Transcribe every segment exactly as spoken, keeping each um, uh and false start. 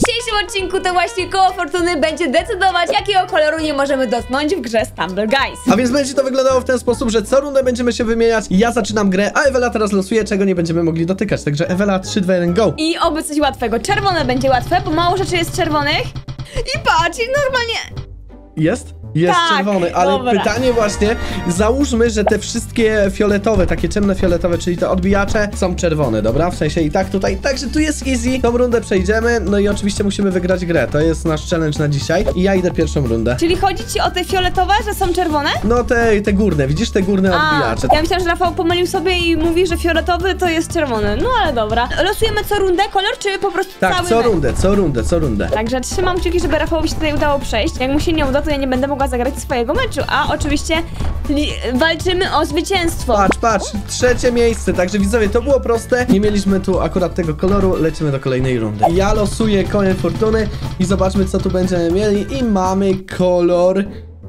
dzisiejszym odcinku to właśnie koło fortuny będzie decydować, jakiego koloru nie możemy dotknąć w grze Stumble Guys. A więc będzie to wyglądało w ten sposób, że co rundę będziemy się wymieniać. Ja zaczynam grę, a Ewela teraz losuje, czego nie będziemy mogli dotykać. Także Ewela, trzy, dwa, jeden, go. I oby coś łatwego. Czerwone będzie łatwe, bo mało rzeczy jest czerwonych. I patrz, i normalnie... Jest? Jest Tak, czerwony, ale dobra. pytanie właśnie, załóżmy, że te wszystkie fioletowe, takie ciemne fioletowe, czyli te odbijacze są czerwone, dobra? W sensie i tak tutaj, także tu jest easy, tą rundę przejdziemy, no i oczywiście musimy wygrać grę, to jest nasz challenge na dzisiaj i ja idę pierwszą rundę. Czyli chodzi ci o te fioletowe, że są czerwone? No te, te górne, widzisz te górne odbijacze. Ja myślałam, że Rafał pomylił sobie i mówi, że fioletowy to jest czerwony. No ale dobra. Losujemy co rundę kolor, czy po prostu Tak, cały co mecz? rundę, co rundę, co rundę. Także trzymam kciuki, żeby Rafałowi się tutaj udało przejść. Jak mu się nie uda, to ja nie będę mogła zagrać swojego meczu. A oczywiście walczymy o zwycięstwo. Patrz, patrz, trzecie miejsce, także widzowie, to było proste. Nie mieliśmy tu akurat tego koloru, lecimy do kolejnej rundy. Ja losuję kołem fortuny i zobaczmy, co tu będziemy mieli. I mamy kolor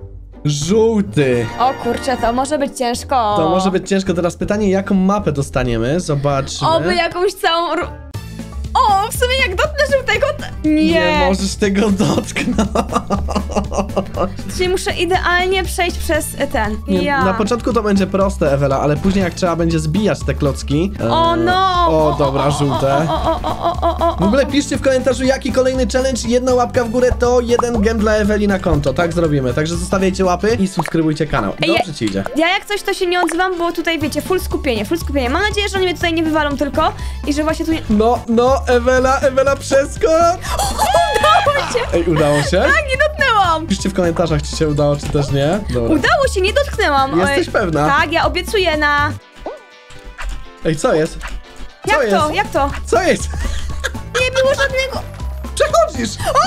żółty. O kurczę, to może być ciężko. To może być ciężko. Teraz pytanie, jaką mapę dostaniemy? Zobaczmy. Oby jakąś całą... ru- O, w sumie jak dotknę żółtego, to... Nie. Nie możesz tego dotknąć. Czyli muszę idealnie przejść przez ten. Nie, Ja. Na początku to będzie proste, Ewela, ale później jak trzeba będzie zbijać te klocki. O e, no! O, dobra, żółte. O, o, o, o, o, o, W ogóle piszcie w komentarzu, jaki kolejny challenge. Jedna łapka w górę to jeden gem dla Eweli na konto. Tak zrobimy. Także zostawiajcie łapy i subskrybujcie kanał. Ej, Dobrze ci idzie. Ja jak coś to się nie odzywam, bo tutaj wiecie, full skupienie, full skupienie. Mam nadzieję, że oni mnie tutaj nie wywalą tylko i że właśnie tu nie... No, no, Ewela, Ewela, przeskocz! Udało się! Ej, udało się? Tak, nie dotknęłam! Piszcie w komentarzach, czy się udało, czy też nie. Dobra. Udało się, nie dotknęłam. Jesteś Oj, pewna? Tak, ja obiecuję na... Ej, co jest? Co Jak jest? to, jak to? Co jest? Nie było żadnego... Przechodzisz!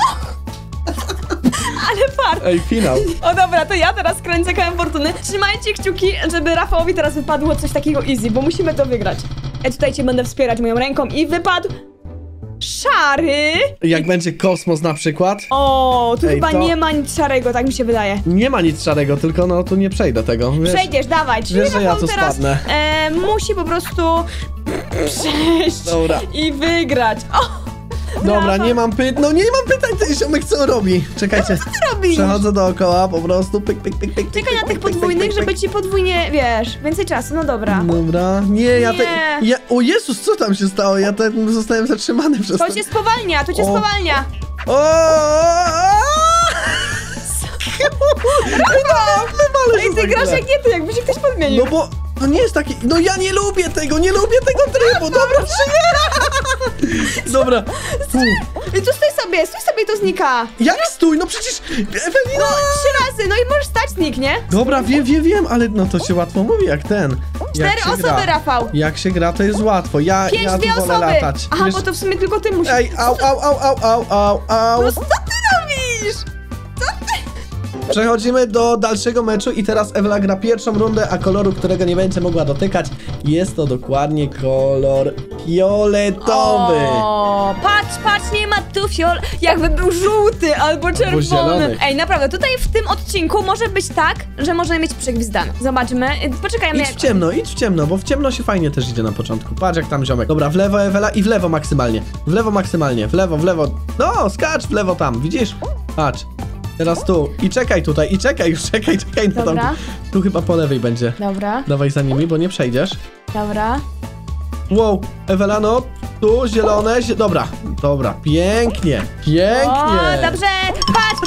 Ale fart! Ej, finał. O dobra, to ja teraz kręcę kołem fortuny. Trzymajcie kciuki, żeby Rafałowi teraz wypadło coś takiego easy, bo musimy to wygrać. Ja tutaj cię będę wspierać moją ręką i wypadł... Szary! Jak będzie kosmos na przykład? O, tu Ej, chyba to- nie ma nic szarego, tak mi się wydaje. Nie ma nic szarego, tylko no tu nie przejdę tego. Wiesz? Przejdziesz, dawaj. Czyli wiesz, że ja Rafał tu teraz spadnę. e, musi po prostu przejść Dobra. i wygrać. O, Dobra, Rafał, nie mam pytań. No nie mam pytań, ten ziomek co robi? Czekajcie. Co ty robisz? Przechodzę dookoła, po prostu pyk, pyk, pyk, pyk. Czekaj pyk, na tych pyk, pyk, podwójnych, pyk, pyk, żeby ci podwójnie, wiesz, więcej czasu, no dobra. Dobra. Nie, ja te... Nie. Ja... O Jezus, co tam się stało? Ja tak zostałem zatrzymany przez To cię spowalnia, to cię O. spowalnia. O! Ej, ty grasz jak nie ty, jakby się ktoś podmienił. No bo to nie jest taki... No ja nie lubię tego, nie lubię tego trybu. Dobra, przyjmę. Dobra. I tu stój sobie, stój sobie i to znika. Jak stój? No przecież... Ewelina! No, trzy razy, no i możesz stać, zniknie. Dobra, wiem, wiem, wiem, ale no to się łatwo mówi jak ten. Jak Cztery się osoby, gra. Rafał. Jak się gra, to jest łatwo. Ja, Pięć, ja tu dwie wolę osoby. latać. Aha, Wiesz- bo to w sumie tylko ty musisz. Ej, au, au, au, au, au, au, au. No co ty robisz? Przechodzimy do dalszego meczu i teraz Ewela gra pierwszą rundę, a koloru, którego nie będzie mogła dotykać, jest to dokładnie kolor fioletowy. O, patrz, patrz, nie ma tu fiol... Jakby był żółty albo czerwony. zielony. Ej, naprawdę, tutaj w tym odcinku może być tak, że możemy mieć przegwizdane. Zobaczmy. Poczekajmy. Idź w ciemno, idź w ciemno, bo w ciemno się fajnie też idzie na początku. Patrz jak tam ziomek. Dobra, w lewo Ewela i w lewo maksymalnie. W lewo maksymalnie, w lewo, w lewo. No, skacz w lewo tam, widzisz? Patrz. Teraz tu. I czekaj tutaj, i czekaj, już czekaj, czekaj. No Dobra. tam. Tu chyba po lewej będzie. Dobra, Dawaj za nimi, bo nie przejdziesz. dobra. Wow, Ewela, no, tu zielone, zie... dobra, dobra, pięknie, pięknie. O, dobrze, patrz.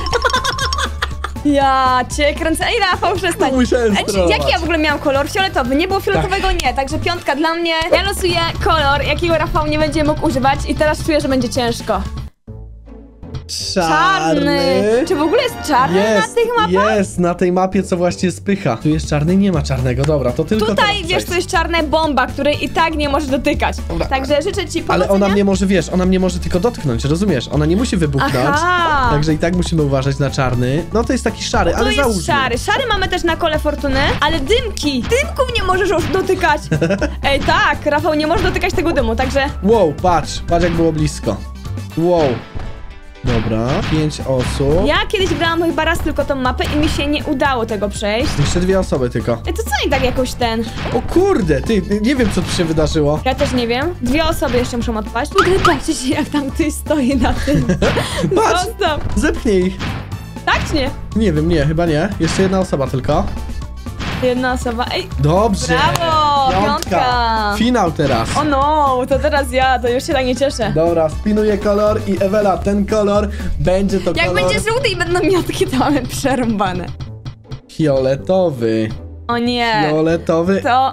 Ja cię kręcę. Ej, Rafał, przestań. Musiałem Ej, czy, spróbować. jaki ja w ogóle miałam kolor? Fioletowy. Nie było fioletowego, nie. Także piątka dla mnie. Ja losuję kolor, jakiego Rafał nie będzie mógł używać i teraz czuję, że będzie ciężko. Czarny. Czy w ogóle jest czarny Jest, na tych mapach? jest, na tej mapie, co właśnie spycha. Tu jest czarny, nie ma czarnego, dobra, to tylko Tutaj, teraz wiesz, przejdź. to jest czarna bomba, której i tak nie możesz dotykać. Dobra. Także życzę ci powodzenia. Ale ona mnie może, wiesz, ona mnie może tylko dotknąć, rozumiesz? Ona nie musi wybuchnąć. Aha. Także i tak musimy uważać na czarny. No to jest taki szary, Tu ale jest załóżmy. szary. Szary mamy też na kole fortuny, ale dymki. Dymków nie możesz już dotykać. Ej, tak, Rafał nie może dotykać tego dymu, także... Wow, patrz, patrz jak było blisko. Wow. Dobra, pięć osób. Ja kiedyś grałam chyba raz tylko tą mapę i mi się nie udało tego przejść. Jeszcze dwie osoby tylko. Ej, to co nie tak jakoś ten? O kurde, ty, nie wiem co tu się wydarzyło. Ja też nie wiem. Dwie osoby jeszcze muszą odpaść. W ogóle patrzcie się, jak tam ktoś stoi na tym. Patrz, Zostaw. zepchnij ich. Tak czy nie? Nie wiem, nie, chyba nie. Jeszcze jedna osoba tylko. Jedna osoba. Ej, Dobrze. brawo! Piątka! Finał teraz. O no, to teraz ja, to już się tak nie cieszę. Dobra, spinuję kolor i Ewela, ten kolor będzie to Jak kolor będzie żółty i będą miotki, to mamy przerąbane. fioletowy. O nie. Fioletowy. To...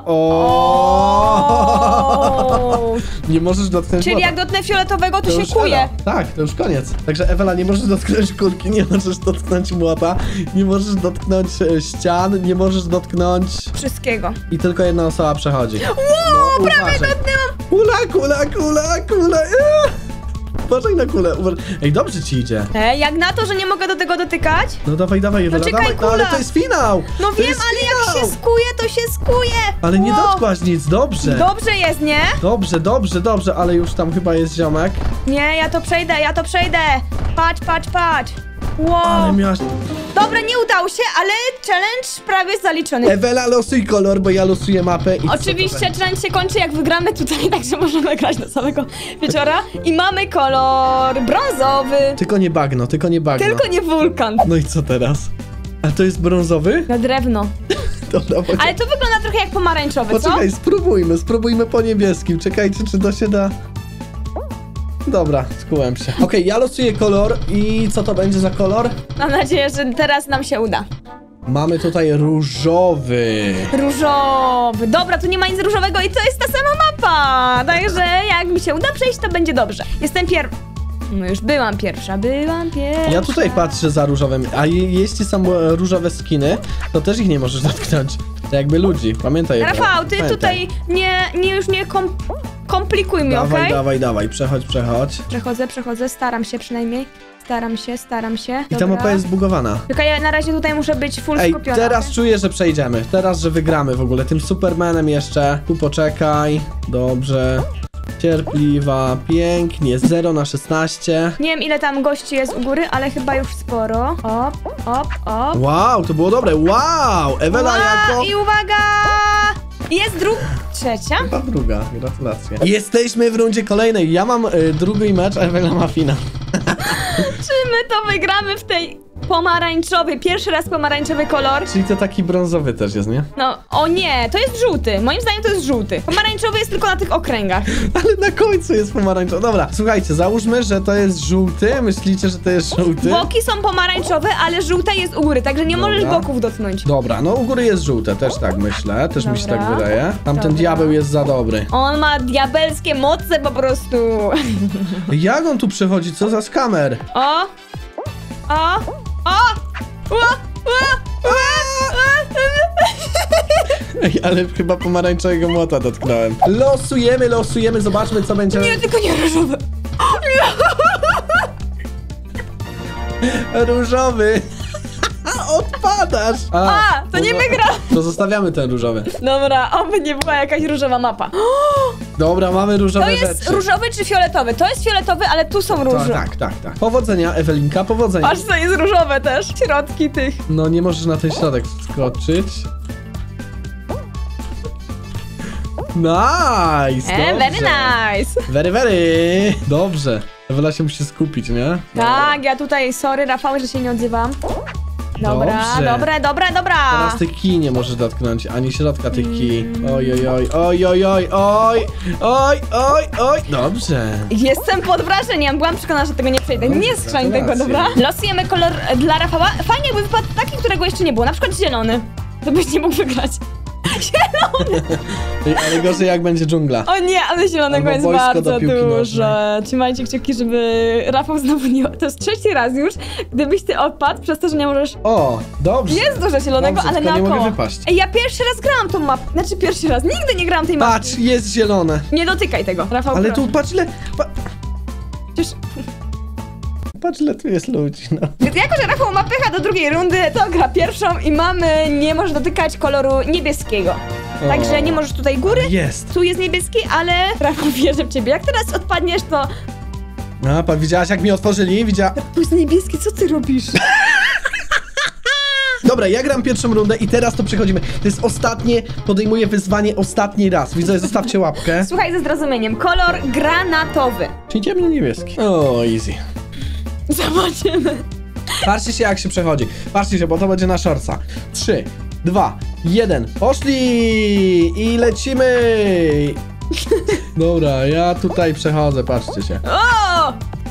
O! Nie możesz dotknąć Czyli błota. jak dotknę fioletowego, to, To się już kuje. Ela. Tak, to już koniec. Także Ewela, nie możesz dotknąć kulki, nie możesz dotknąć młota, nie możesz dotknąć e, ścian, nie możesz dotknąć... Wszystkiego. I tylko jedna osoba przechodzi. Wow, No, prawie uważaj. dotknęłam. Kula, kula, kula, kula. Eee! Uważaj na kulę. Uważ... Ej, dobrze ci idzie. Ej, jak na to, że nie mogę do tego dotykać? No dawaj, dawaj, Ewela, czekaj, dawaj. No, ale kula. to jest finał. No to wiem, jest ale finał. jak się skuje, to się skuje. Ale nie Wow. dotkłaś nic, dobrze. Dobrze jest, nie? Dobrze, dobrze, dobrze, ale już tam chyba jest ziomek. Nie, ja to przejdę, ja to przejdę. Patrz, patrz, patrz. Wow. Ale miałaś... Dobra, nie udało się, ale challenge prawie zaliczony. Ewela, losuj kolor, bo ja losuję mapę i... Oczywiście challenge się kończy, jak wygramy tutaj, także możemy grać do samego wieczora. I mamy kolor brązowy. Tylko nie bagno, tylko nie bagno. Tylko nie wulkan. No i co teraz? A to jest brązowy? Na drewno. Dobra, poczekaj. Ale to wygląda trochę jak pomarańczowy, co? Poczekaj, spróbujmy, spróbujmy po niebieskim. Czekajcie, czy to się da... Dobra, skułem się. Okej, ja losuję kolor i co to będzie za kolor? Mam nadzieję, że teraz nam się uda. Mamy tutaj różowy. Różowy. Dobra, tu nie ma nic różowego i to jest ta sama mapa. Także jak mi się uda przejść, to będzie dobrze. Jestem pier... No już byłam pierwsza, byłam pierwsza. Ja tutaj patrzę za różowym, a je, jeśli są e, różowe skiny, to też ich nie możesz dotknąć. To jakby ludzi, pamiętaj. Rafał, ty pamiętaj. tutaj nie, nie już nie kom komplikuj mi, Dawaj, okej? dawaj, dawaj, przechodź, przechodź. Przechodzę, przechodzę, staram się przynajmniej. Staram się, staram się. I ta Dobra. mapa jest zbugowana. Czekaj, ja na razie tutaj muszę być full Ej, skupiona. teraz okej? czuję, że przejdziemy. Teraz, że wygramy w ogóle. Tym Supermanem jeszcze. Tu poczekaj. Dobrze. Cierpliwa, pięknie. zero na szesnaście. Nie wiem, ile tam gości jest u góry, ale chyba już sporo. Op, op, op. Wow, to było dobre. Wow! Ewela Ła, jako... I uwaga! Jest druga, trzecia. Chyba druga, gratulacje. Jesteśmy w rundzie kolejnej. Ja mam y, drugi mecz, a Ewela ma finał. Czy my to wygramy w tej pomarańczowej? Pierwszy raz pomarańczowy kolor. Czyli to taki brązowy też jest, nie? No, o nie, to jest żółty. Moim zdaniem to jest żółty. Pomarańczowy jest tylko na tych okręgach. Ale na końcu jest pomarańczowy. Dobra, słuchajcie, załóżmy, że to jest żółty. Myślicie, że to jest żółty? Boki są pomarańczowe, ale żółta jest u góry, także nie Dobra. możesz boków dotknąć. Dobra, no u góry jest żółte, też tak myślę. Też mi się Dobra. tak wydaje. Tamten Dobra. diabeł jest za dobry. On ma diabelskie moce po prostu. Jak on tu przechodzi? Co za skamer? O! O! O! Ła! Ła! Ej, ale chyba pomarańczowego młota dotknąłem. Losujemy, losujemy, zobaczmy co będzie. Nie, tylko nie różowe. Różowy. Odpadasz. A, to nie no- wygra. To zostawiamy ten różowy. Dobra, oby nie była jakaś różowa mapa. Dobra, mamy różowe To jest rzeczy. różowy czy fioletowy? To jest fioletowy, ale tu są To, róże. tak, tak, tak. Powodzenia, Ewelinka, powodzenia. Patrz, to jest różowe też. Środki tych. No nie możesz na ten środek wskoczyć. Nice! E, very dobrze. nice. Very, very. Dobrze. Ewela się musi skupić, nie? Tak, ja tutaj, sorry Rafał, że się nie odzywam. Dobra, Dobrze. dobre, dobre, dobra. Teraz tych kij nie możesz dotknąć, ani środka tych kij. Oj, oj, oj, oj, oj, oj, oj, oj, oj, oj. Dobrze. Jestem pod wrażeniem, byłam przekonana, że tego nie przejdę. Dobrze, Nie strzań tego, gratulacje. dobra? Losujemy kolor e, dla Rafała. Fajnie jakby wypadł taki, którego jeszcze nie było, na przykład zielony. To byś nie mógł wygrać. Ej, ale gorzej jak będzie dżungla. O nie, ale zielonego Albo jest boisko do bardzo piłki dużo. nożnej. Trzymajcie kciuki, żeby Rafał znowu nie... To jest trzeci raz już, gdybyś ty odpadł przez to, że nie możesz... O, dobrze. Jest dużo zielonego, Dobrze, ale tylko nie naokoło. mogę wypaść. Ej, ja pierwszy raz grałam tą mapę. Znaczy pierwszy raz, nigdy nie grałam tej mapy. Patrz, jest zielone. Nie dotykaj tego, Rafał, Ale proszę. tu patrz ile... Pa, Przecież... patrz ile tu jest ludzi, no. Więc jako, że Rafał ma pecha do drugiej rundy, to gra pierwszą i mamy... Nie może dotykać koloru niebieskiego. O. Także nie możesz tutaj góry. Jest. Tu jest niebieski, ale Rafał wierzy w ciebie. Jak teraz odpadniesz, to... A, pan widziałaś jak mi otworzyli? Widziała... To jest niebieski, co ty robisz? Dobra, ja gram pierwszą rundę i teraz to przechodzimy. To jest ostatnie, podejmuję wyzwanie ostatni raz. Widzę, zostawcie łapkę. Słuchaj ze zrozumieniem. Kolor granatowy. Czyli ciemny niebieski. O, easy. Zobaczymy. Patrzcie się jak się przechodzi. Patrzcie się, bo to będzie na shortsa. trzy, dwa, jeden. Poszli! I lecimy! Dobra, ja tutaj przechodzę, patrzcie się. O!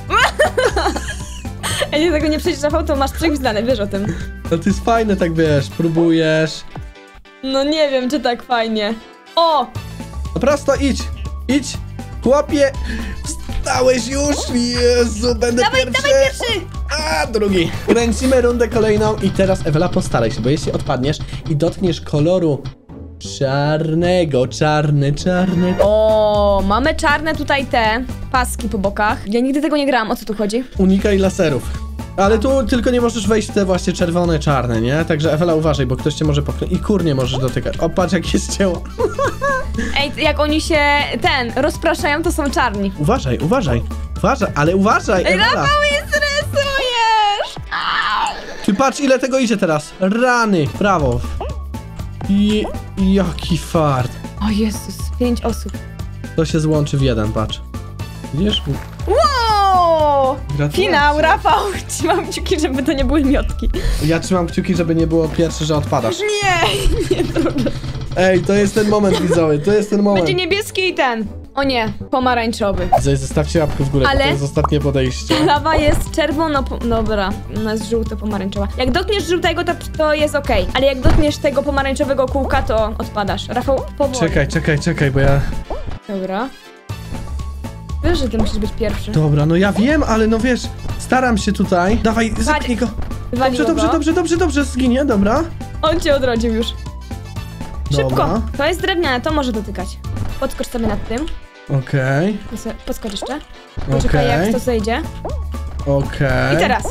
Ja nie tego nie przejdziesz, Rafał, to masz przewizdane, wiesz o tym. No to jest fajne, tak wiesz, próbujesz. No nie wiem, czy tak fajnie. O! No prosto, idź! Idź! Chłopie! Wstałeś już! Jezu, będę Dawaj, pierwszy! dawaj pierwszy! A, drugi! Kręcimy rundę kolejną i teraz Ewela postaraj się, bo jeśli odpadniesz i dotkniesz koloru czarnego, czarny, czarny... O, mamy czarne tutaj te paski po bokach. Ja nigdy tego nie grałam, o co tu chodzi? Unikaj laserów. Ale tu tylko nie możesz wejść w te właśnie czerwone, czarne, nie? Także Ewela uważaj, bo ktoś cię może popchnąć. I kur nie możesz dotykać. O, patrz jak jest ciało. Ej, jak oni się, ten, rozpraszają, to są czarni. Uważaj, uważaj. Uważaj, ale uważaj, Ej, Ewela. Rafał, mnie stresujesz! Ty patrz ile tego idzie teraz. Rany, prawo. I jaki fart. O Jezus, pięć osób. To się złączy w jeden, patrz. Widzisz? Wow! Gratulacje. Finał, Rafał! Trzymam kciuki, żeby to nie były miotki. Ja trzymam kciuki, żeby nie było pierwszy, że odpadasz. Nie, nie trudno. Ej, to jest ten moment widzowy, to jest ten moment. Będzie niebieski i ten. O nie, pomarańczowy. Widzowie, zostawcie łapkę w górę, Ale- to jest ostatnie podejście. Lawa jest czerwono, po... dobra, ona jest żółto-pomarańczowa. Jak dotkniesz żółtego, to, to jest okej, ale jak dotkniesz tego pomarańczowego kółka, to odpadasz. Rafał, powoli. Czekaj, czekaj, czekaj, bo ja... Dobra. Wiesz, że ty musisz być pierwszy. Dobra, no ja wiem, ale no wiesz, staram się tutaj. Dawaj, zepnij go. Dobrze, Waliło dobrze, go. dobrze, dobrze, dobrze, zginie, dobra. On cię odrodził już. Szybko, Dobra. to jest drewniane, to może dotykać. Podskocz sobie nad tym. Okej, Podskocz jeszcze. Poczekaj, okej, jak to zejdzie. okej. I teraz.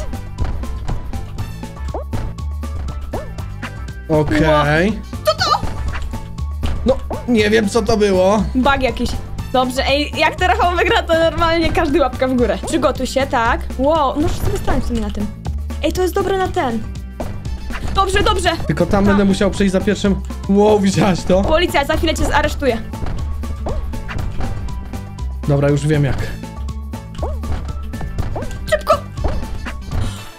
Okej. Co to? No, nie wiem co to było. Bug jakiś. Dobrze, ej, jak to Rafał wygra, to normalnie każdy łapka w górę. Przygotuj się, tak. Wow, no sobie stanąć sobie na tym. Ej, to jest dobre na ten. Dobrze, dobrze. Tylko tam będę musiał przejść za pierwszym. Wow, widziałaś to? Policja za chwilę cię zaresztuje. Dobra, już wiem jak. Szybko.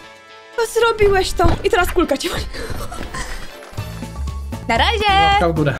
No, zrobiłeś to. I teraz kulka cię. Na razie. Łapka w górę.